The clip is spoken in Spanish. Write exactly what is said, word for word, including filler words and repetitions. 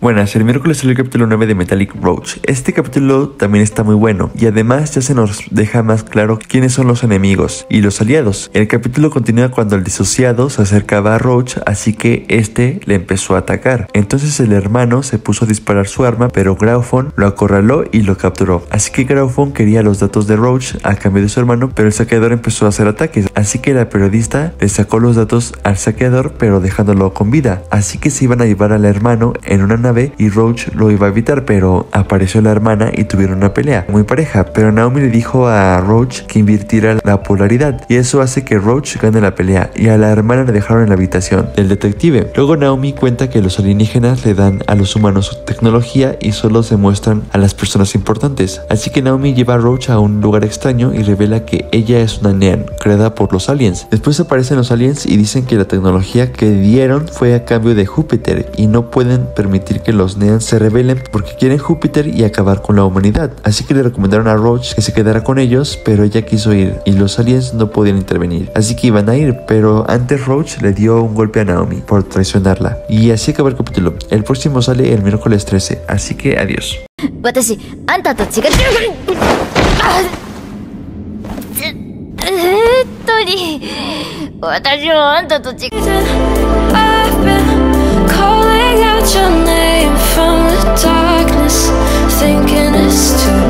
Buenas, el miércoles salió el capítulo nueve de Metallic Roach. Este capítulo también está muy bueno y además ya se nos deja más claro quiénes son los enemigos y los aliados. El capítulo continúa cuando el disociado se acercaba a Roach, así que este le empezó a atacar. Entonces el hermano se puso a disparar su arma, pero Grauphon lo acorraló y lo capturó. Así que Grauphon quería los datos de Roach a cambio de su hermano, pero el saqueador empezó a hacer ataques. Así que la periodista le sacó los datos al saqueador, pero dejándolo con vida. Así que se iban a llevar al hermano en una nave y Roach lo iba a evitar, pero apareció la hermana y tuvieron una pelea muy pareja. Pero Naomi le dijo a Roach que invirtiera la polaridad y eso hace que Roach gane la pelea, y a la hermana le dejaron en la habitación del detective. Luego Naomi cuenta que los alienígenas le dan a los humanos su tecnología y solo se muestran a las personas importantes. Así que Naomi lleva a Roach a un lugar extraño y revela que ella es una Nean creada por los aliens. Después aparecen los aliens y dicen que la tecnología que dieron fue a cambio de Júpiter y no pueden permitir que los Nean se rebelen porque quieren Júpiter y acabar con la humanidad. Así que le recomendaron a Roach que se quedara con ellos, pero ella quiso ir y los aliens no podían intervenir. Así que iban a ir, pero antes Roach le dio un golpe a Naomi por traicionarla. Y así acaba el capítulo. El próximo sale el miércoles trece, así que adiós. Calling out your name from the darkness, thinking it's too